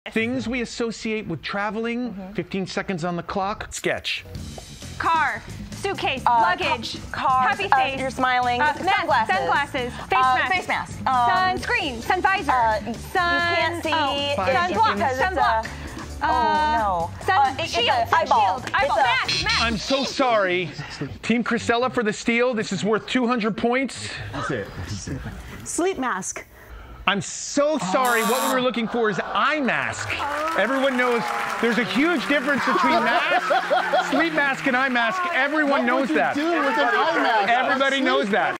Things we associate with traveling. 15 seconds on the clock. Sketch. Car, suitcase, luggage, cars, happy face. You're smiling. Sunglasses, face mask, sunscreen, sun visor, you can't see. sunblock. Oh no. Shield, eyeball. Mask. I'm so sorry. Team Cristela for the steal. This is worth 200 points. That's it. Sleep mask. I'm so sorry. What we were looking for is eye mask. Everyone knows there's a huge difference between mask, sleep mask, and eye mask. Everyone knows that. What would you do with an eye mask? Everybody knows that.